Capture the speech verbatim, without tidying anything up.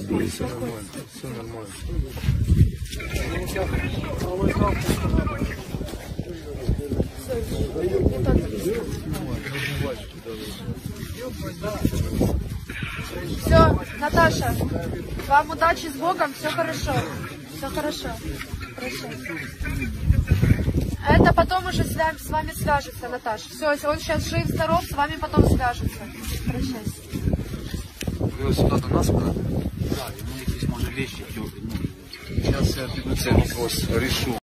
будет. Все нормально, все нормально. Все, Наташа, вам удачи с Богом, все хорошо. Все хорошо. Хорошо. Это потом уже с вами, с вами свяжется, Наташа. Все, если он сейчас жив, здоров, с вами потом свяжется. Прощайся. Ви ось сюди до нас, правда? Так, і ми якісь, може, вещи. Зараз я піду цей вопрос рішу.